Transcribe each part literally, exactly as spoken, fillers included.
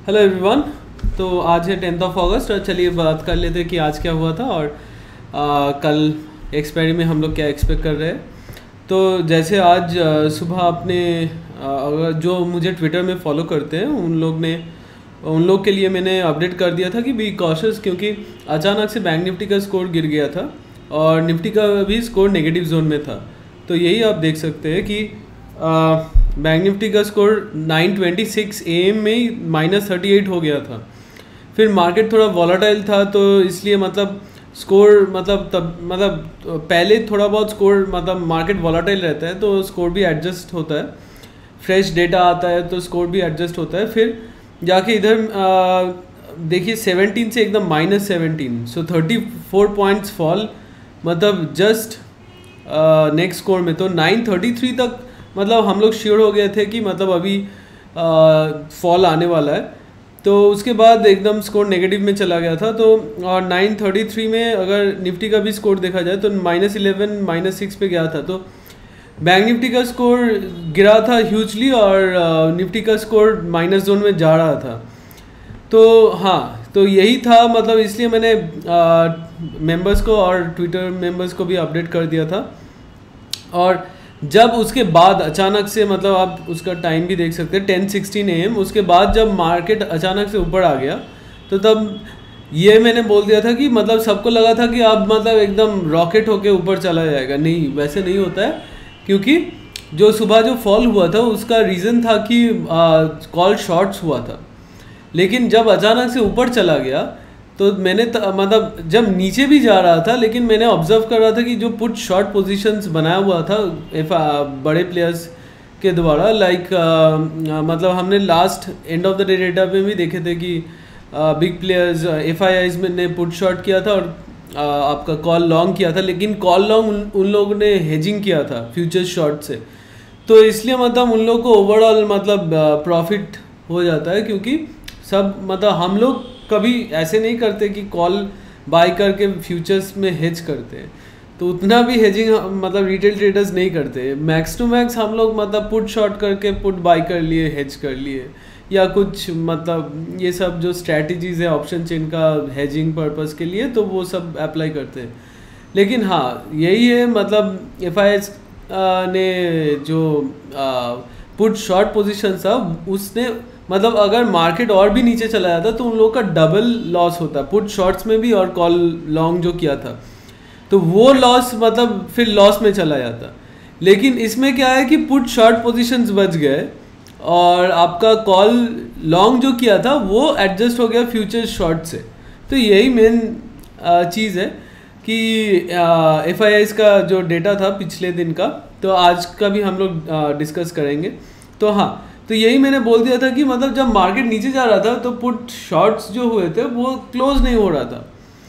Hello everyone. तो आज है टेंथ ऑफ अगस्त और चलिए बात कर लेते हैं कि आज क्या हुआ था और आ, कल एक्सपायरी में हम लोग क्या एक्सपेक्ट कर रहे हैं। तो जैसे आज आ, सुबह आपने अगर जो मुझे ट्विटर में फॉलो करते हैं उन लोग ने उन लोग के लिए मैंने अपडेट कर दिया था कि बी कॉशियस, क्योंकि अचानक से बैंक निफ्टी का स्कोर गिर गया था और निफ्टी का भी स्कोर नेगेटिव जोन में था। तो यही आप देख सकते हैं कि बैंक निफ्टी का score nine twenty six A M में ही माइनस थर्टी एट हो गया था। फिर मार्केट थोड़ा वॉलेटाइल था तो इसलिए मतलब स्कोर मतलब तब मतलब पहले थोड़ा बहुत स्कोर मतलब मार्केट वॉलेटाइल रहता है तो स्कोर भी एडजस्ट होता है, फ्रेश डेटा आता है तो स्कोर भी एडजस्ट होता है। फिर जाके इधर देखिए सेवनटीन से एकदम minus seventeen, so thirty four points fall, मतलब जस्ट नेक्स्ट स्कोर में तो नाइन थर्टी थ्री तक मतलब हम लोग श्योर हो गए थे कि मतलब अभी फॉल आने वाला है। तो उसके बाद एकदम स्कोर नेगेटिव में चला गया था। तो और नाइन थर्टी थ्री में अगर निफ्टी का भी स्कोर देखा जाए तो माइनस इलेवन माइनस सिक्स पे गया था। तो बैंक निफ्टी का स्कोर गिरा था ह्यूजली और निफ्टी का स्कोर माइनस जोन में जा रहा था। तो हाँ, तो यही था मतलब इसलिए मैंने मेंबर्स को और ट्विटर मेंबर्स को भी अपडेट कर दिया था। और जब उसके बाद अचानक से मतलब आप उसका टाइम भी देख सकते हैं टेन सिक्सटीन ए एम, उसके बाद जब मार्केट अचानक से ऊपर आ गया तो तब ये मैंने बोल दिया था कि मतलब सबको लगा था कि अब मतलब एकदम रॉकेट होके ऊपर चला जाएगा। नहीं, वैसे नहीं होता है, क्योंकि जो सुबह जो फॉल हुआ था उसका रीज़न था कि कॉल शॉर्ट्स हुआ था। लेकिन जब अचानक से ऊपर चला गया तो मैंने मतलब जब नीचे भी जा रहा था लेकिन मैंने ऑब्जर्व कर रहा था कि जो पुट शॉर्ट पोजीशंस बनाया हुआ था एफ बड़े प्लेयर्स के द्वारा, लाइक मतलब हमने last end of the day data में भी देखे थे कि big players F I Is में ने पुट शॉर्ट किया था और आ, आपका कॉल लॉन्ग किया था। लेकिन कॉल लॉन्ग उन, उन लोगों ने हेजिंग किया था फ्यूचर्स शॉर्ट से, तो इसलिए मतलब उन लोगों को ओवरऑल मतलब प्रॉफिट हो जाता है। क्योंकि सब मतलब हम लोग कभी ऐसे नहीं करते कि कॉल बाय करके फ्यूचर्स में हेज करते हैं, तो उतना भी हेजिंग मतलब रिटेल ट्रेडर्स नहीं करते। मैक्स टू मैक्स हम लोग मतलब पुट शॉर्ट करके पुट बाय कर लिए, हेज कर लिए, या कुछ मतलब ये सब जो स्ट्रैटेजीज़ है ऑप्शन चेन का हेजिंग पर्पस के लिए, तो वो सब अप्लाई करते हैं। लेकिन हाँ, यही है मतलब एफ आई एस ने जो पुट शॉर्ट पोजिशन था उसने मतलब अगर मार्केट और भी नीचे चला जाता तो उन लोगों का डबल लॉस होता पुट शॉर्ट्स में भी और कॉल लॉन्ग जो किया था, तो वो लॉस मतलब फिर लॉस में चला जाता। लेकिन इसमें क्या है कि पुट शॉर्ट पोजीशंस बच गए और आपका कॉल लॉन्ग जो किया था वो एडजस्ट हो गया फ्यूचर शॉर्ट से। तो यही मेन चीज़ है कि एफ आई आईज का जो डेटा था पिछले दिन का, तो आज का भी हम लोग डिस्कस करेंगे। तो हाँ, तो यही मैंने बोल दिया था कि मतलब जब मार्केट नीचे जा रहा था तो पुट शॉर्ट्स जो हुए थे वो क्लोज नहीं हो रहा था,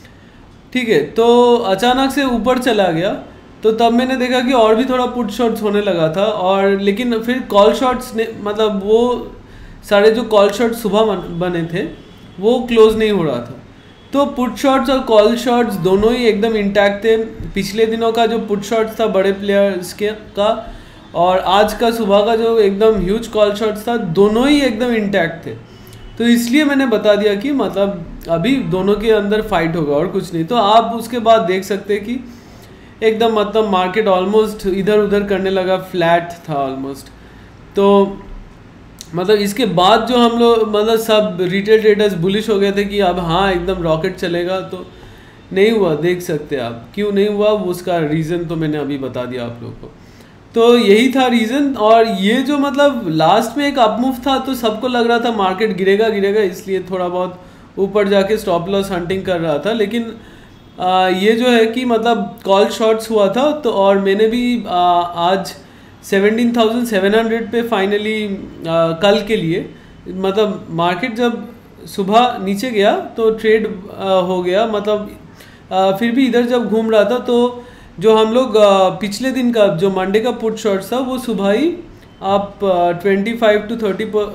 ठीक है। तो अचानक से ऊपर चला गया तो तब मैंने देखा कि और भी थोड़ा पुट शॉर्ट्स होने लगा था। और लेकिन फिर कॉल शॉर्ट्स ने मतलब वो सारे जो कॉल शॉर्ट्स सुबह बने थे वो क्लोज नहीं हो रहा था। तो पुट शॉर्ट्स और कॉल शॉर्ट्स दोनों ही एकदम इंटैक्ट थे। पिछले दिनों का जो पुट शॉर्ट्स था बड़े प्लेयर्स के का और आज का सुबह का जो एकदम ह्यूज कॉल शॉट्स था, दोनों ही एकदम इंटैक्ट थे। तो इसलिए मैंने बता दिया कि मतलब अभी दोनों के अंदर फाइट होगा और कुछ नहीं। तो आप उसके बाद देख सकते हैं कि एकदम मतलब मार्केट ऑलमोस्ट इधर उधर करने लगा, फ्लैट था ऑलमोस्ट। तो मतलब इसके बाद जो हम लोग मतलब सब रिटेल ट्रेडर्स बुलिश हो गए थे कि अब हाँ एकदम रॉकेट चलेगा, तो नहीं हुआ। देख सकते हैं आप क्यों नहीं हुआ, उसका रीज़न तो मैंने अभी बता दिया आप लोग को। तो यही था रीज़न। और ये जो मतलब लास्ट में एक अपमूव था तो सबको लग रहा था मार्केट गिरेगा गिरेगा इसलिए थोड़ा बहुत ऊपर जाके स्टॉप लॉस हंटिंग कर रहा था। लेकिन आ, ये जो है कि मतलब कॉल शॉर्ट्स हुआ था तो और मैंने भी आ, आज सेवनटीन थाउजेंड सेवन हंड्रेड पे फाइनली कल के लिए मतलब मार्केट जब सुबह नीचे गया तो ट्रेड आ, हो गया। मतलब आ, फिर भी इधर जब घूम रहा था तो जो हम लोग पिछले दिन का जो मंडे का पुट शॉर्ट्स था वो सुबह ही आप ट्वेंटी फाइव टू थर्टी पर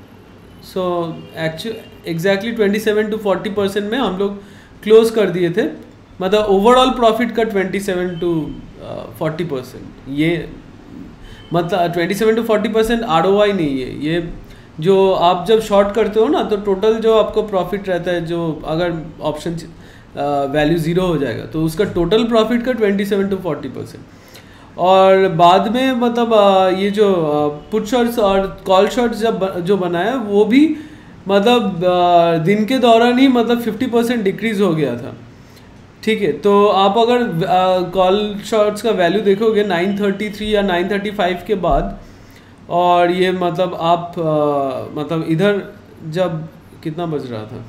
so actually exactly twenty seven to forty percent में हम लोग क्लोज कर दिए थे। मतलब ओवरऑल प्रॉफिट का twenty seven to forty percent, ये मतलब twenty seven to forty percent R O I नहीं है, ये जो आप जब शॉर्ट करते हो ना तो टोटल जो आपको प्रॉफिट रहता है, जो अगर ऑप्शन वैल्यू ज़ीरो हो जाएगा तो उसका टोटल प्रॉफिट का twenty seven to forty percent. और बाद में मतलब आ, ये जो पुट शॉट्स और कॉल शॉट्स जब जो बनाया वो भी मतलब आ, दिन के दौरान ही मतलब फिफ्टी परसेंट डिक्रीज़ हो गया था। ठीक है, तो आप अगर कॉल शॉट्स का वैल्यू देखोगे नाइन थर्टी थ्री या नाइन थर्टी फाइव के बाद, और ये मतलब आप आ, मतलब इधर जब कितना बज रहा था,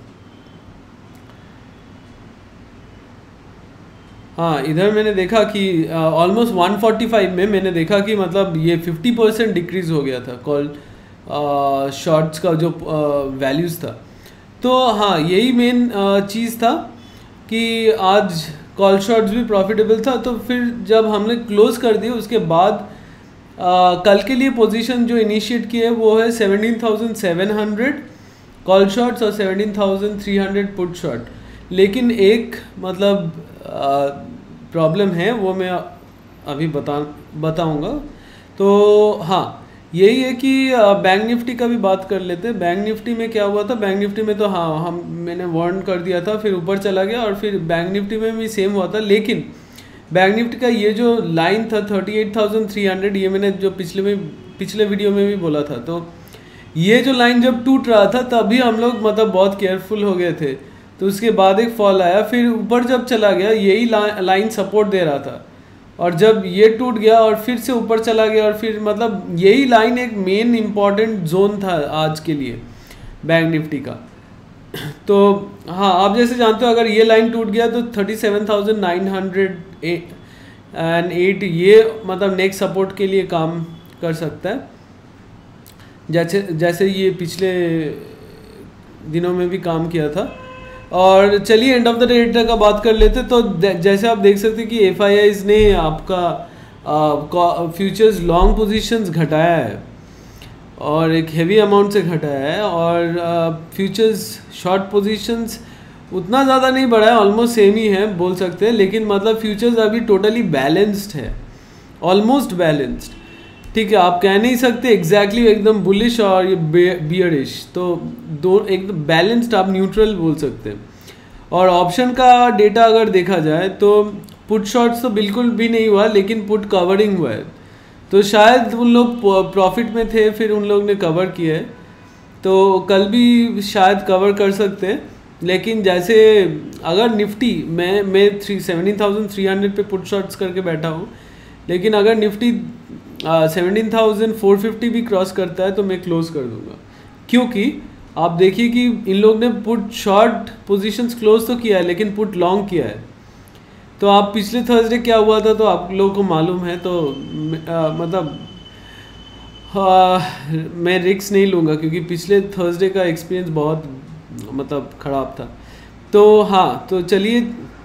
हाँ इधर मैंने देखा कि ऑलमोस्ट वन फोर्टी फाइव में मैंने देखा कि मतलब ये फिफ्टी परसेंट डिक्रीज़ हो गया था कॉल शॉर्ट्स का जो वैल्यूज़ था। तो हाँ यही मेन चीज़ था कि आज कॉल शॉट्स भी प्रॉफिटेबल था। तो फिर जब हमने क्लोज़ कर दिए उसके बाद आ, कल के लिए पोजीशन जो इनिशिएट की है वो है seventeen thousand seven hundred call shorts और seventeen thousand three hundred put short. लेकिन एक मतलब प्रॉब्लम है वो मैं अभी बता बताऊंगा। तो हाँ यही है कि बैंक निफ्टी का भी बात कर लेते हैं। बैंक निफ्टी में क्या हुआ था, बैंक निफ्टी में तो हाँ हम मैंने वार्न कर दिया था, फिर ऊपर चला गया और फिर बैंक निफ्टी में भी सेम हुआ था। लेकिन बैंक निफ्टी का ये जो लाइन था thirty eight thousand three hundred, ये मैंने जो पिछले में पिछले वीडियो में भी बोला था, तो ये जो लाइन जब टूट रहा था तभी हम लोग मतलब बहुत केयरफुल हो गए थे। तो उसके बाद एक फॉल आया, फिर ऊपर जब चला गया यही लाइन सपोर्ट दे रहा था, और जब ये टूट गया और फिर से ऊपर चला गया, और फिर मतलब यही लाइन एक मेन इम्पॉर्टेंट जोन था आज के लिए बैंक निफ्टी का। तो हाँ आप जैसे जानते हो अगर ये लाइन टूट गया तो thirty seven thousand nine hundred and eight ये मतलब नेक्स्ट सपोर्ट के लिए काम कर सकता है, जैसे जैसे ये पिछले दिनों में भी काम किया था। और चलिए end of the day data का बात कर लेते। तो जैसे आप देख सकते हैं कि एफ आई आईज ने आपका फ्यूचर्स लॉन्ग पोजीशंस घटाया है और एक हेवी अमाउंट से घटाया है, और फ्यूचर्स शॉर्ट पोजीशंस उतना ज़्यादा नहीं बढ़ा है, ऑलमोस्ट सेम ही है बोल सकते हैं। लेकिन मतलब फ्यूचर्स अभी टोटली बैलेंस्ड है, ऑलमोस्ट बैलेंस्ड। ठीक है, आप कह नहीं सकते एग्जैक्टली exactly एकदम बुलिश और ये बियरिश, तो दो एकदम बैलेंस्ड आप न्यूट्रल बोल सकते हैं। और ऑप्शन का डेटा अगर देखा जाए तो पुट शॉट्स तो बिल्कुल भी नहीं हुआ, लेकिन पुट कवरिंग हुआ है। तो शायद उन लोग प्रॉफिट में थे, फिर उन लोग ने कवर किया है, तो कल भी शायद कवर कर सकते हैं। लेकिन जैसे अगर निफ्टी मैं मैं three seventeen thousand three hundred पे पुट शॉट्स करके बैठा हूँ, लेकिन अगर Nifty seventeen thousand four fifty भी क्रॉस करता है तो मैं क्लोज कर दूंगा, क्योंकि आप देखिए कि इन लोग ने पुट शॉर्ट पोजीशंस क्लोज तो किया है लेकिन पुट लॉन्ग किया है। तो आप पिछले थर्सडे क्या हुआ था तो आप लोगों को मालूम है, तो आ, मतलब आ, मैं रिस्क नहीं लूँगा क्योंकि पिछले थर्सडे का एक्सपीरियंस बहुत मतलब ख़राब था। तो हाँ तो चलिए,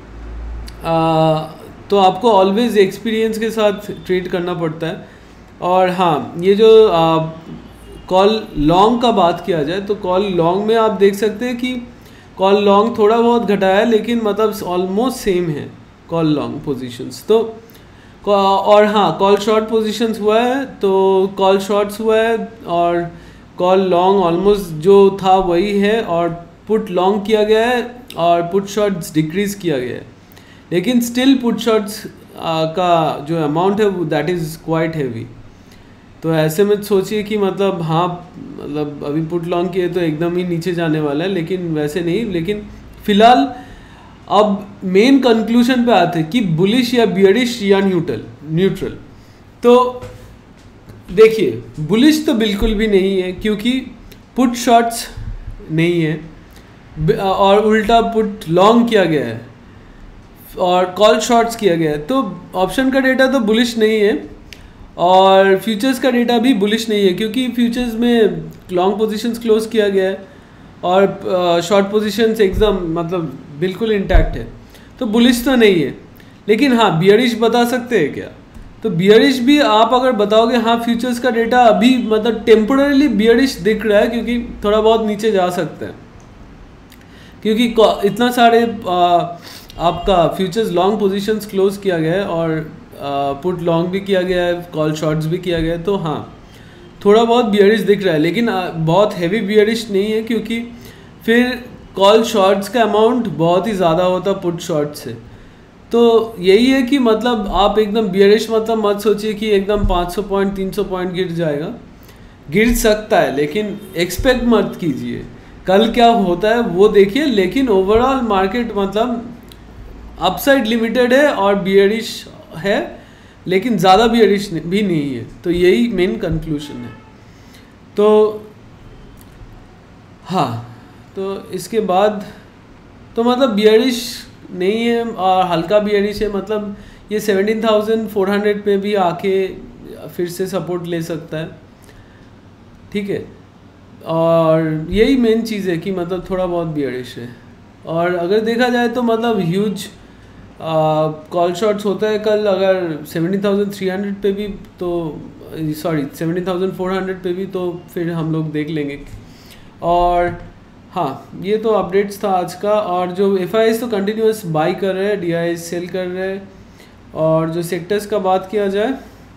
तो आपको ऑलवेज एक्सपीरियंस के साथ ट्रेड करना पड़ता है। और हाँ ये जो कॉल लॉन्ग का बात किया जाए तो कॉल लॉन्ग में आप देख सकते हैं कि कॉल लॉन्ग थोड़ा बहुत घटाया है, लेकिन मतलब ऑलमोस्ट सेम है कॉल लॉन्ग पोजीशंस। तो और हाँ कॉल शॉर्ट पोजीशंस हुआ है, तो कॉल शॉर्ट्स हुआ है और कॉल लॉन्ग ऑलमोस्ट जो था वही है, और पुट लॉन्ग किया गया है और पुट शॉर्ट्स डिक्रीज़ किया गया है। लेकिन स्टिल पुट शॉर्ट्स का जो अमाउंट है दैट इज़ क्वाइट हैवी। तो ऐसे में सोचिए कि मतलब हाँ मतलब अभी पुट लॉन्ग किए तो एकदम ही नीचे जाने वाला है, लेकिन वैसे नहीं। लेकिन फिलहाल अब मेन कंक्लूजन पे आते हैं कि बुलिश या बियरिश या न्यूट्रल न्यूट्रल तो देखिए बुलिश तो बिल्कुल भी नहीं है क्योंकि पुट शॉर्ट्स नहीं है और उल्टा पुट लॉन्ग किया गया है और कॉल शॉर्ट्स किया गया है। तो ऑप्शन का डेटा तो बुलिश नहीं है और फ्यूचर्स का डेटा भी बुलिश नहीं है, क्योंकि फ्यूचर्स में लॉन्ग पोजीशंस क्लोज किया गया है और शॉर्ट पोजीशंस एकदम मतलब बिल्कुल इंटैक्ट है। तो बुलिश तो नहीं है। लेकिन हाँ बियरिश बता सकते हैं क्या, तो बियरिश भी आप अगर बताओगे हाँ फ्यूचर्स का डेटा अभी मतलब टेम्पोररीली बियरिश दिख रहा है क्योंकि थोड़ा बहुत नीचे जा सकते हैं, क्योंकि इतना सारे आ, आपका फ्यूचर्स लॉन्ग पोजीशंस क्लोज किया गया है और पुट लॉन्ग भी किया गया है, कॉल शॉर्ट्स भी किया गया है। तो हाँ थोड़ा बहुत बियरिश दिख रहा है, लेकिन बहुत हैवी बियरिश नहीं है, क्योंकि फिर कॉल शॉर्ट्स का अमाउंट बहुत ही ज़्यादा होता पुट शॉर्ट से। तो यही है कि मतलब आप एकदम बियरिश मतलब मत सोचिए कि एकदम पाँच सौ पॉइंट तीन सौ पॉइंट गिर जाएगा, गिर सकता है, लेकिन एक्सपेक्ट मत कीजिए। कल क्या होता है वो देखिए, लेकिन ओवरऑल मार्केट मतलब अपसाइड लिमिटेड है और बियरिश है, लेकिन ज़्यादा बियरिश भी नहीं है। तो यही मेन कंक्लूजन है। तो हाँ, तो इसके बाद तो मतलब बियरिश नहीं है और हल्का बियरिश है, मतलब ये सेवनटीन थाउजेंड फोर हंड्रेड पे भी आके फिर से सपोर्ट ले सकता है, ठीक है। और यही मेन चीज़ है कि मतलब थोड़ा बहुत बियरिश है। और अगर देखा जाए तो मतलब ह्यूज कॉल शॉट्स होता है कल, अगर सेवनटीन थाउजेंड थ्री हंड्रेड पे भी, तो sorry seventeen thousand four hundred पे भी, तो फिर हम लोग देख लेंगे। और हाँ, ये तो अपडेट्स था आज का। और जो एफ आई एस तो कंटिन्यूस बाई कर रहे हैं, डी आई एस सेल कर रहे हैं। और जो सेक्टर्स का बात किया जाए,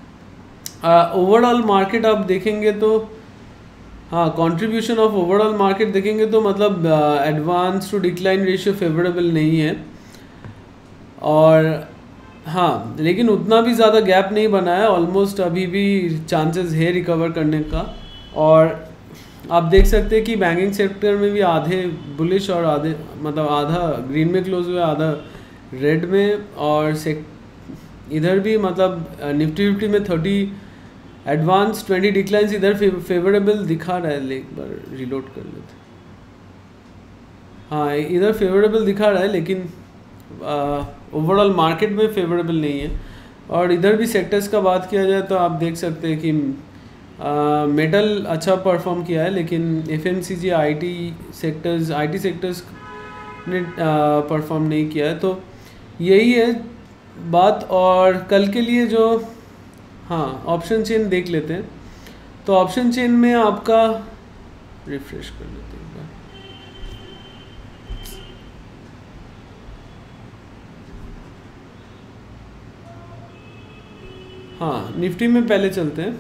ओवरऑल मार्केट आप देखेंगे तो हाँ, कंट्रीब्यूशन ऑफ ओवरऑल मार्केट देखेंगे तो मतलब advance to decline ratio favourable नहीं है। और हाँ, लेकिन उतना भी ज़्यादा गैप नहीं बना है, ऑलमोस्ट अभी भी चांसेस है रिकवर करने का। और आप देख सकते हैं कि बैंकिंग सेक्टर में भी आधे बुलिश और आधे मतलब आधा ग्रीन में क्लोज हुआ, आधा रेड में। और सेक इधर भी मतलब निफ्टी फिफ्टी में थर्टी एडवांस ट्वेंटी डिक्लाइंस इधर फेवरेबल दिखा रहा है। एक बार रिलोड कर लेते। हाँ, इधर फेवरेबल दिखा रहा है, लेकिन ओवरऑल uh, मार्केट में फेवरेबल नहीं है। और इधर भी सेक्टर्स का बात किया जाए तो आप देख सकते हैं कि मेटल uh, अच्छा परफॉर्म किया है, लेकिन FMCG IT sectors IT sectors ने परफॉर्म uh, नहीं किया है। तो यही है बात। और कल के लिए जो हाँ ऑप्शन चेन देख लेते हैं। तो ऑप्शन चेन में आपका रिफ्रेश कर लेते हैं। हाँ, निफ्टी में पहले चलते हैं।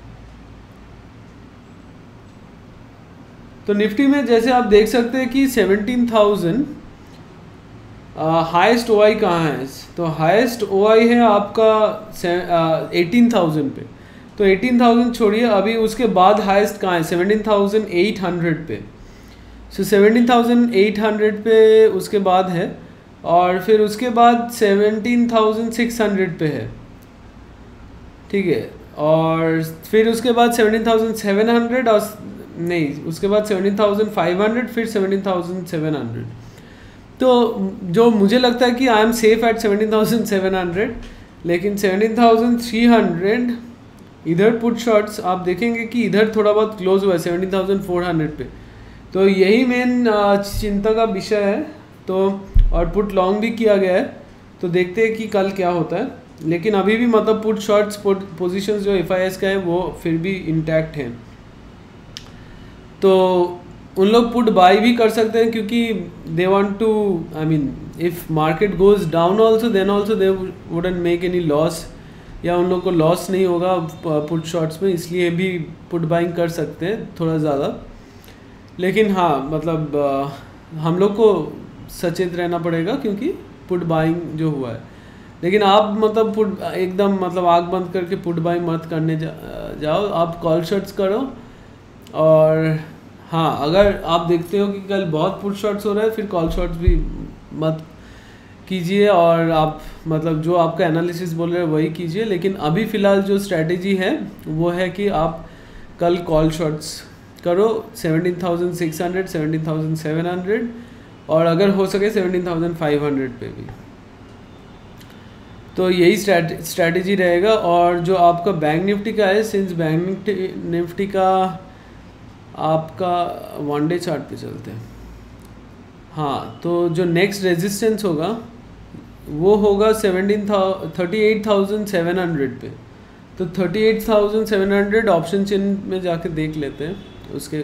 तो निफ्टी में जैसे आप देख सकते हैं कि सेवनटीन थाउजेंड हाईएस्ट ओआई कहाँ है। तो हाईएस्ट ओआई है आपका एटीन थाउजेंड पे। तो एटीन थाउजेंड छोड़िए, अभी उसके बाद हाईएस्ट कहाँ है, सेवनटीन थाउजेंड एट हंड्रेड पे। So seventeen thousand eight hundred पे उसके बाद है, और फिर उसके बाद सेवनटीन थाउजेंड सिक्स हंड्रेड पे है, ठीक है। और फिर उसके बाद सेवनटीन थाउजेंड सेवन हंड्रेड, और नहीं, उसके बाद सेवनटीन थाउजेंड फाइव हंड्रेड, फिर सेवनटीन थाउजेंड सेवन हंड्रेड। तो जो मुझे लगता है कि I am safe at seventeen thousand seven hundred, लेकिन सेवनटीन थाउजेंड थ्री हंड्रेड इधर पुट शॉट्स आप देखेंगे कि इधर थोड़ा बहुत क्लोज हुआ है सेवनटीन थाउजेंड फोर हंड्रेड पे। तो यही मेन चिंता का विषय है। तो और पुट लॉन्ग भी किया गया है, तो देखते हैं कि कल क्या होता है। लेकिन अभी भी मतलब पुट शॉर्ट्स पोजीशंस जो एफ आई एस का है वो फिर भी इंटैक्ट हैं। तो उन लोग पुट बाई भी कर सकते हैं, क्योंकि they want to, I mean if market goes down also then also they wouldn't make any loss, या उन लोग को लॉस नहीं होगा पुट शॉर्ट्स में, इसलिए भी पुट बाइंग कर सकते हैं थोड़ा ज़्यादा। लेकिन हाँ, मतलब आ, हम लोग को सचेत रहना पड़ेगा, क्योंकि पुट बाइंग जो हुआ है। लेकिन आप मतलब पुट एकदम मतलब आग बंद करके पुट बाई मत करने जा, जाओ, आप कॉल शॉट्स करो। और हाँ, अगर आप देखते हो कि कल बहुत पुट शॉट्स हो रहा है, फिर कॉल शॉट्स भी मत कीजिए, और आप मतलब जो आपका एनालिसिस बोल रहे हैं वही कीजिए। लेकिन अभी फ़िलहाल जो स्ट्रैटेजी है वो है कि आप कल कॉल शॉट्स करो seventeen thousand six hundred, seventeen thousand seven hundred, और अगर हो सके सेवनटीन थाउजेंड फाइव हंड्रेड पे भी। तो यही स्ट्रैटेजी रहेगा। और जो आपका बैंक निफ्टी का है, सिंस बैंक निफ्टी का आपका वन डे चार्ट पे चलते हैं। हाँ, तो जो नेक्स्ट रेजिस्टेंस होगा वो होगा seventeen thirty eight thousand seven hundred पे। तो thirty eight thousand seven hundred option chain में जाके देख लेते हैं उसके।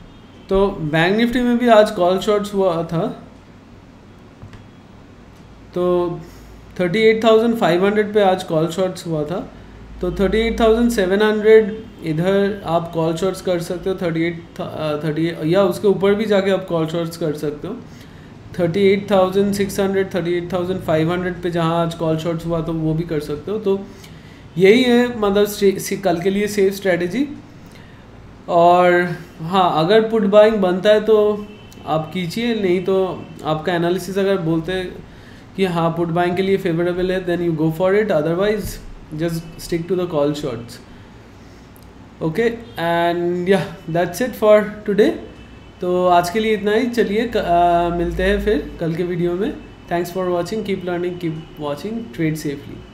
तो बैंक निफ्टी में भी आज कॉल शॉट्स हुआ था। तो thirty eight thousand five hundred पे आज कॉल शॉर्ट्स हुआ था, तो thirty eight thousand seven hundred इधर आप कॉल शॉर्ट्स कर सकते हो, थर्टी एट थर्टी या उसके ऊपर भी जाके आप कॉल शॉर्ट्स कर सकते हो। Thirty eight thousand six hundred thirty eight thousand five hundred पे जहाँ आज कॉल शॉर्ट्स हुआ तो वो भी कर सकते हो। तो यही है मतलब कल के लिए सेफ स्ट्रेटेजी। और हाँ, अगर पुट बाइंग बनता है तो आप कीजिए, नहीं तो आपका एनालिसिस अगर बोलते हैं कि हाँ पुट बाइंग के लिए फेवरेबल है, then you go for it, otherwise just stick to the call shorts. Okay, and yeah that's it for today. तो आज के लिए इतना ही, चलिए मिलते हैं फिर कल के वीडियो में। Thanks for watching, keep learning, keep watching, trade safely.